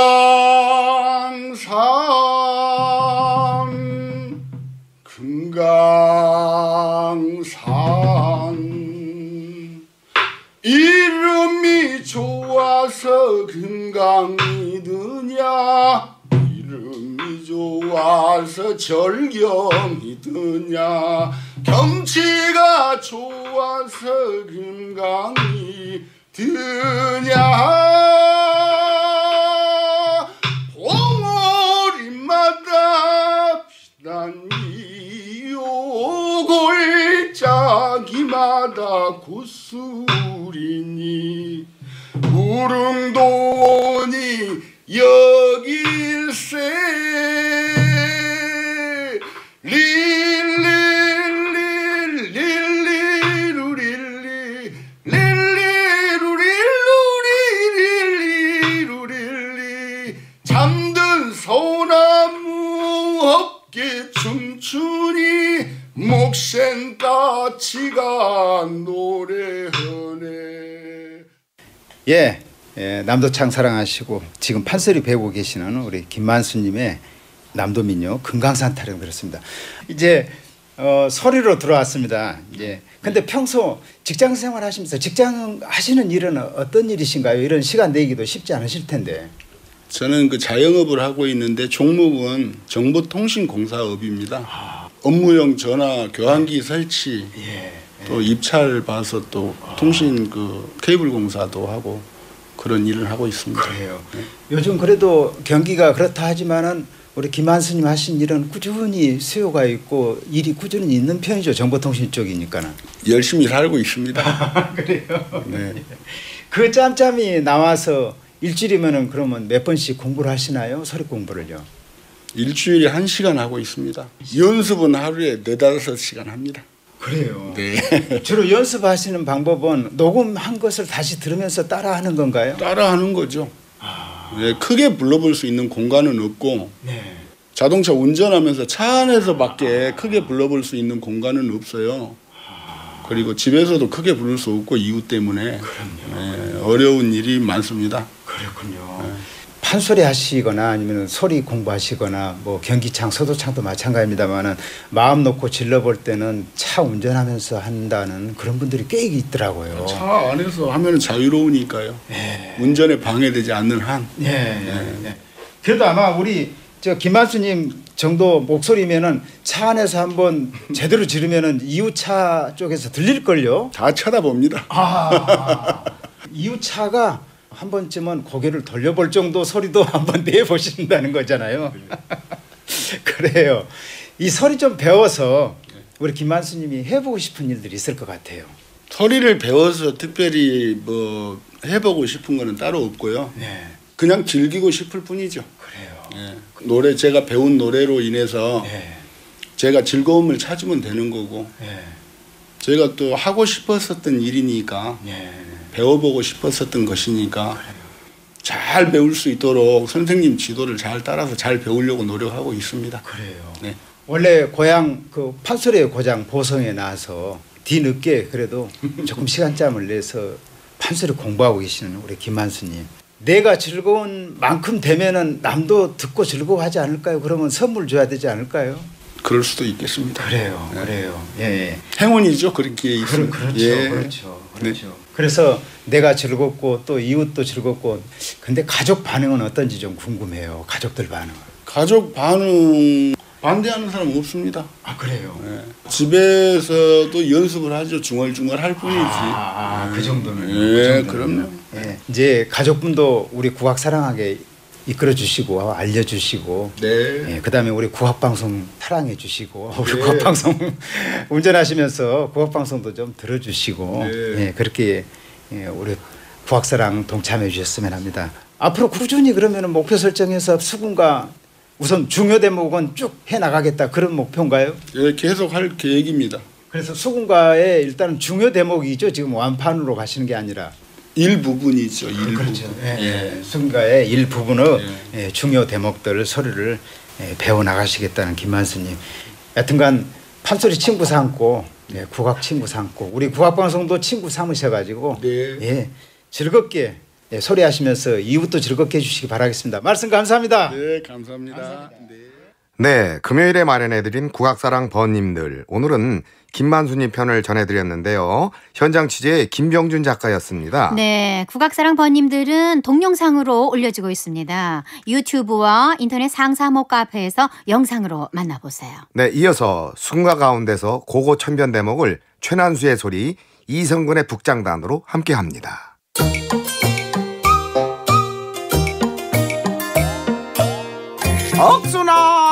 이름이 좋아서 금강이 드냐 이름이 좋아서 절경이 드냐 경치가 좋아서 금강이 드냐 봉오리마다 비단이요 골짜기마다 구슬이니 구름도니 여길세 릴릴릴릴리루릴리 릴리루릴루릴리루릴리 잠든 소나무 어깨 춤추니 목센까치가 노래하네. 예, 남도창 사랑하시고 지금 판소리 배우고 계시는 우리 김만수님의 남도민요 금강산 타령 들었습니다. 이제 소리로 들어왔습니다. 이제 근데 평소 직장 생활 하시면서 직장 하시는 일은 어떤 일이신가요? 이런 시간 내기도 쉽지 않으실 텐데. 저는 그 자영업을 하고 있는데 종목은 정보통신공사업입니다. 업무용 전화 교환기 설치, 또 입찰 봐서 또 통신 그 케이블 공사도 하고 그런 일을 하고 있습니다. 그래요. 요즘 그래도 경기가 그렇다 하지만은 우리 김한수님 하신 일은 꾸준히 수요가 있고 일이 꾸준히 있는 편이죠. 정보통신 쪽이니까는. 열심히 살고 있습니다. 그래요. 네. 그 짬짬이 나와서 일주일이면은 그러면 몇 번씩 공부를 하시나요? 소리 공부를요? 일주일에 1시간 하고 있습니다. 연습은 하루에 4-5시간 합니다. 그래요. 네. 주로 연습하시는 방법은 녹음한 것을 다시 들으면서 따라하는 건가요? 따라하는 거죠. 네, 크게 불러볼 수 있는 공간은 없고 네. 자동차 운전하면서 차 안에서밖에 크게 불러볼 수 있는 공간은 없어요. 그리고 집에서도 크게 부를 수 없고 이유 때문에 네, 어려운 일이 많습니다. 그렇군요. 네. 판소리 하시거나 아니면 소리 공부하시거나 뭐 경기창, 소도창도 마찬가지입니다만은 마음 놓고 질러볼 때는 차 운전하면서 한다는 그런 분들이 꽤 있더라고요. 차 안에서 하면 자유로우니까요. 네. 운전에 방해되지 않는 한. 네. 네. 네. 그래도 아마 우리 저 김만수님 정도 목소리면은 차 안에서 한번 제대로 지르면은 이웃차 쪽에서 들릴걸요? 다 쳐다봅니다. 이웃차가 한 번쯤은 고개를 돌려볼 정도 소리도 한번 내보신다는 거잖아요. 그래요. 이 소리 좀 배워서 우리 김만수님이 해보고 싶은 일들이 있을 것 같아요. 소리를 배워서 특별히 뭐 해보고 싶은 거는 따로 없고요. 네. 그냥 즐기고 싶을 뿐이죠. 그래요. 예. 노래 제가 배운 노래로 인해서 네. 제가 즐거움을 찾으면 되는 거고 네. 제가 또 하고 싶었었던 일이니까 네. 배워보고 싶었었던 것이니까 잘 배울 수 있도록 선생님 지도를 잘 따라서 잘 배우려고 노력하고 있습니다. 그래요. 네. 원래 고향 그 판소리의 고장 보성에 나와서 뒤늦게 그래도 조금 시간짬을 내서 판소리 공부하고 계시는 우리 김만수님. 내가 즐거운 만큼 되면은 남도 듣고 즐거워하지 않을까요? 그러면 선물 줘야 되지 않을까요? 그럴 수도 있겠습니다. 그래요, 네. 그래요. 예. 행운이죠, 그렇게 있으면. 그렇죠, 예. 그렇죠. 네. 그래서 내가 즐겁고 또 이웃도 즐겁고, 근데 가족 반응은 어떤지 좀 궁금해요. 가족들 반응. 가족 반응 반대하는 사람 없습니다. 아 그래요. 예. 집에서도 연습을 하죠. 중얼중얼 할 뿐이지. 그 정도면. 예, 그럼요. 예. 이제 가족분도 우리 국악 사랑하게 이끌어 주시고 알려 주시고, 네. 예, 그다음에 우리 국악 방송 사랑해 주시고, 우리 네. 국악 방송 운전하시면서 국악 방송도 좀 들어 주시고, 네. 예, 그렇게 예, 우리 국악 사랑 동참해 주셨으면 합니다. 앞으로 꾸준히 그러면 목표 설정해서 수군가 우선 중요 대목은 쭉 해 나가겠다 그런 목표인가요? 예, 계속 할 계획입니다. 그래서 수군가의 일단은 중요 대목이죠. 지금 완판으로 가시는 게 아니라. 일부분이죠. 일부분. 그렇죠. 예. 수군가의 일부분의 예, 중요 대목들 소리를 예, 배워 나가시겠다는 김만수님. 여튼간 판소리 친구 삼고 예, 국악 친구 삼고 우리 국악 방송도 친구 삼으셔가지고 네. 예, 즐겁게 예, 소리하시면서 이웃도 즐겁게 해주시기 바라겠습니다. 말씀 감사합니다. 네, 감사합니다. 네. 네, 금요일에 마련해드린 국악사랑 번님들. 오늘은 김만수님 편을 전해드렸는데요. 현장 취재의 김병준 작가였습니다. 네, 국악사랑 번님들은 동영상으로 올려지고 있습니다. 유튜브와 인터넷 상사모 카페에서 영상으로 만나보세요. 네, 이어서 순가 가운데서 고고 천변 대목을 최난수의 소리, 이성근의 북장단으로 함께합니다. 억수나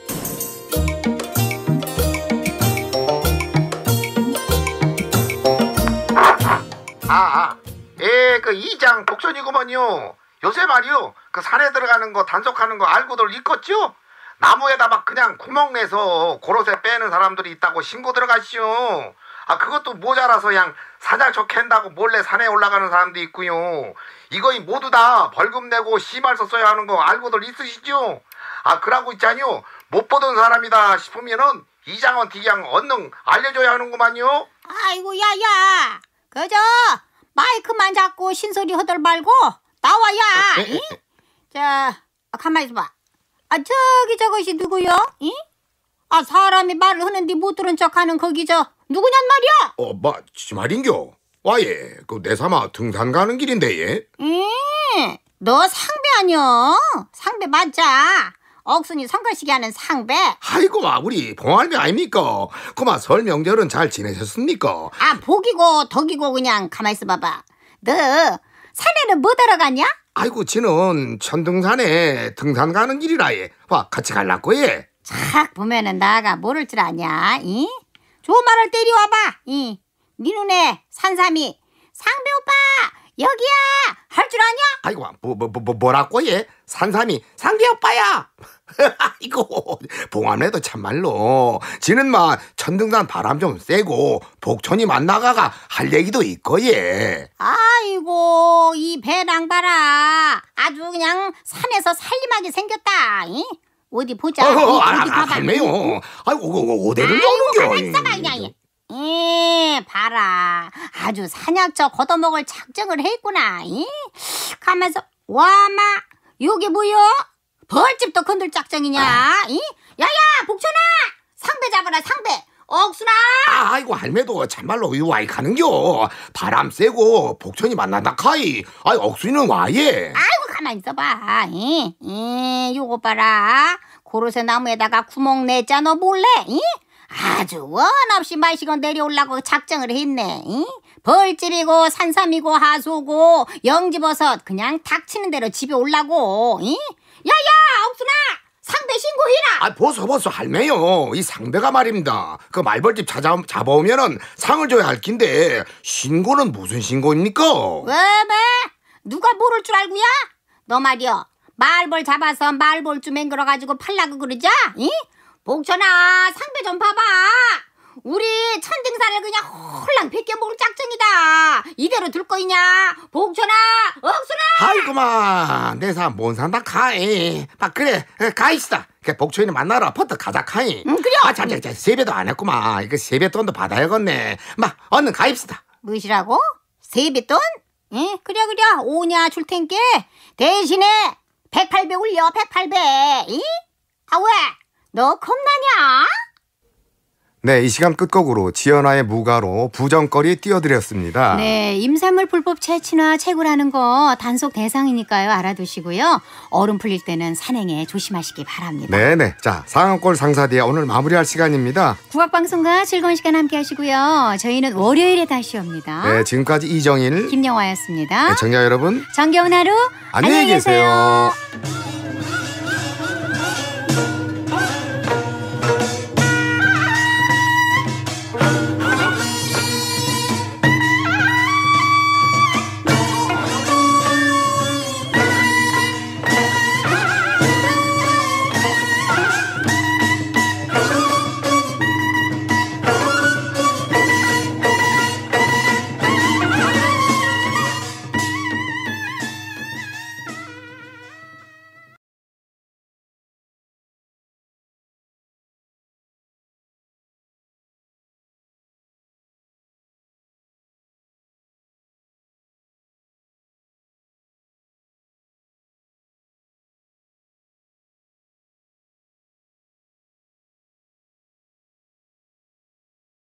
그 이장 복선이구먼요. 요새 말이요, 그 산에 들어가는 거 단속하는 거 알고들 있겠죠? 나무에다 막 그냥 구멍 내서 고로쇠 빼는 사람들이 있다고 신고 들어가시오. 그것도 모자라서 그냥 사장초 캔다고 몰래 산에 올라가는 사람도 있고요. 이거 모두 다 벌금 내고 씨발서 써야 하는 거 알고들 있으시죠? 그러고 있자니요, 못 보던 사람이다 싶으면은 이장원 디장 얼른 알려줘야 하는구만요. 아이고 야야, 그저 마이크만 잡고 신소리 허들 말고 나와야. 응? 자, 가만히 있어봐. 저기 저것이 누구요? 응? 사람이 말을 하는데 못 들은 척하는 거기 저 누구냔 말이야? 말인겨. 와예, 그 내삼아 등산 가는 길인데 예. 너 상배 아니여? 상배 맞자. 억순이 선거시기 하는 상배. 아이고 우리 봉할배 아닙니까? 그마 설 명절은 잘 지내셨습니까? 복이고 덕이고 그냥 가만히 있어봐봐. 너 산에는 뭐 들어갔냐? 아이고 지는 천등산에 등산 가는 길이라 예. 와 같이 갈라고 예. 착 보면은 나가 모를 줄 아냐? 이? 좋은 말을 때려와봐. 이? 네 눈에 산삼이 상배 오빠 여기야 할 줄 아냐? 아이고 뭐라고 예? 산삼이 상배 오빠야. 이거 봉화네도 참말로 지는 천등산 바람 좀 쐬고 복촌이 만나가가 할 얘기도 있고 예. 아이고 이 배낭 봐라. 아주 그냥 산에서 살림하게 생겼다. 이? 어디 보자. 어디 가봐. 할매요. 아이고 어디를 오는겨. 봐라. 아주 산약처 걷어먹을 작정을 했구나. 가면서 와마 여기 뭐여? 벌집도 건들 작정이냐? 야야 복천아 상배 잡아라 상배. 억순아. 아이고 할매도 참말로 와이 가는겨. 바람 쐬고 복천이 만난다 카이. 억순이는 와예. 아이고 가만히 있어봐. 요거 봐라. 고로쇠 나무에다가 구멍 냈자 너 몰래? 이? 아주 원 없이 마시고 내려오려고 작정을 했네. 이? 벌집이고 산삼이고 하수고 영지버섯 그냥 닥치는 대로 집에 올라고. 이? 야야 옥순아 상대 신고해라. 아, 보소 할매요. 이 상대가 말입니다. 그 말벌집 잡아오면은 상을 줘야 할 낀데 신고는 무슨 신고입니까? 왜? 누가 모를 줄 알고야? 너 말이여 말벌 잡아서 말벌주 맹글어가지고 팔라고 그러자? 이? 복천아 상대 좀 봐봐. 우리 천등산을 그냥 홀랑 벗겨 먹을 작정이다. 이대로 둘 거이냐? 복천아 억순아. 아이고마 내 사 못 산다 카이. 아 그래 가있다. 복초이는 만나러 퍼뜩 가자 카이. 그래. 아 참 세배도 안 했구만. 이거 세뱃돈도 받아야겠네. 마 얼른 가입시다. 무엇이라고? 세뱃돈? 응 그래 오냐 줄 텐께 대신에 108배 올려 108배. 이? 아 왜? 너 겁나냐? 네, 이 시간 끝곡으로 지연아의 무가로 부정거리 띄워드렸습니다. 네, 임산물 불법 채취나 채굴하는 거 단속 대상이니까요. 알아두시고요. 얼음 풀릴 때는 산행에 조심하시기 바랍니다. 네네. 자, 상암골 상사디아 오늘 마무리할 시간입니다. 국악방송과 즐거운 시간 함께 하시고요. 저희는 월요일에 다시 옵니다. 네, 지금까지 이정일, 김영화였습니다. 청자 여러분, 정겨운 하루 안녕히 계세요.